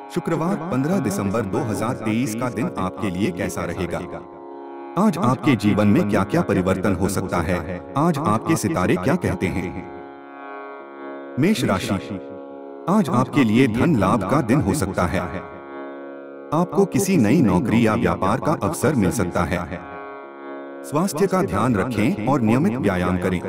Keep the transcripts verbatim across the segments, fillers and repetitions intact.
शुक्रवार पंद्रह दिसंबर दो हज़ार तेईस का दिन आपके लिए कैसा रहेगा? आज आपके जीवन में क्या क्या परिवर्तन हो सकता है? आज आपके सितारे क्या कहते हैं? मेष राशि, आज आपके लिए धन लाभ का दिन हो सकता है। आपको किसी नई नौकरी या व्यापार का अवसर मिल सकता है। स्वास्थ्य का ध्यान रखें और नियमित व्यायाम करें।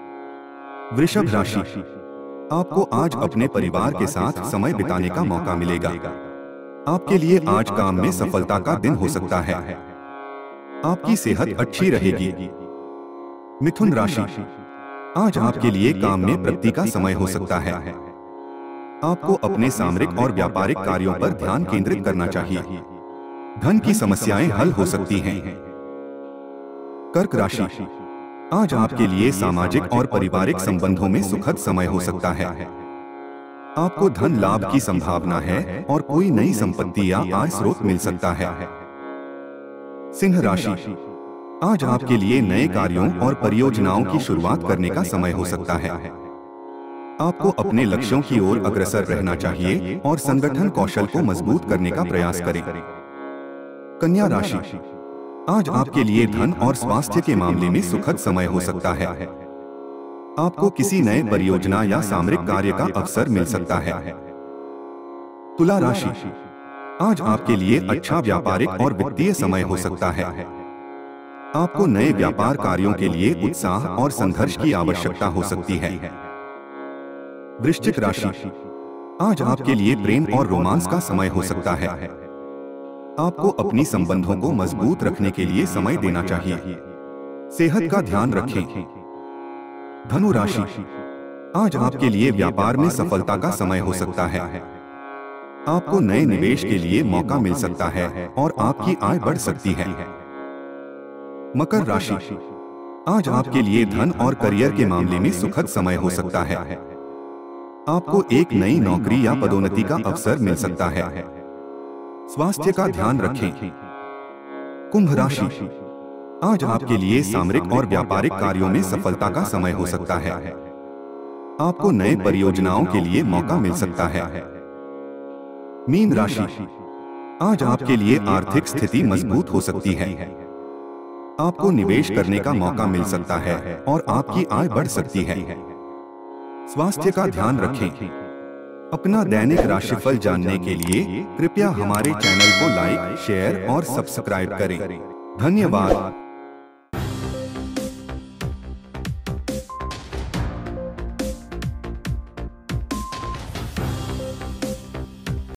वृषभ राशि, आपको आज अपने परिवार के साथ समय बिताने का मौका मिलेगा। आपके लिए आज काम में सफलता का दिन हो सकता है। आपकी सेहत अच्छी रहेगी। मिथुन राशि, आज आपके लिए काम में प्रगति का समय हो सकता है। आपको अपने सामरिक और व्यापारिक कार्यों पर ध्यान केंद्रित करना चाहिए। धन की समस्याएं हल हो सकती हैं। कर्क राशि, आज आपके लिए सामाजिक और पारिवारिक संबंधों में सुखद समय हो सकता है। आपको धन लाभ की संभावना है और कोई नई संपत्ति या आय स्रोत मिल सकता है। सिंह राशि, आज आपके लिए नए कार्यों और परियोजनाओं की शुरुआत करने का समय हो सकता है। आपको अपने लक्ष्यों की ओर अग्रसर रहना चाहिए और संगठन कौशल को मजबूत करने का प्रयास करें। कन्या राशि, आज आपके लिए धन और स्वास्थ्य के मामले में सुखद समय हो सकता है। आपको किसी नए परियोजना या सामरिक कार्य का अवसर मिल सकता है। तुला राशि, आज आपके लिए अच्छा व्यापारिक और वित्तीय समय हो सकता है। आपको नए व्यापार कार्यों के लिए उत्साह और संघर्ष की आवश्यकता हो सकती है। वृश्चिक राशि, आज आपके लिए प्रेम और रोमांस का समय हो सकता है। आपको अपनी संबंधों को मजबूत रखने के लिए समय देना चाहिए। सेहत का ध्यान रखें। धनु राशि, आज आपके लिए व्यापार में सफलता का समय हो सकता है। आपको नए निवेश के लिए मौका मिल सकता है और आपकी आय बढ़ सकती है। मकर राशि, आज आपके लिए धन और करियर के मामले में सुखद समय हो सकता है। आपको एक नई नौकरी या पदोन्नति का अवसर मिल सकता है। स्वास्थ्य का ध्यान रखें। कुंभ राशि, आज आपके लिए सामरिक और व्यापारिक कार्यों में सफलता का समय हो सकता है। आपको नए परियोजनाओं के लिए मौका मिल सकता है। मीन राशि, आज आपके लिए आर्थिक स्थिति मजबूत हो सकती है। आपको निवेश करने का मौका मिल सकता है और आपकी आय बढ़ सकती है। स्वास्थ्य का ध्यान रखें। अपना दैनिक राशिफल जानने के लिए कृपया हमारे चैनल को लाइक, शेयर और सब्सक्राइब करें। धन्यवाद।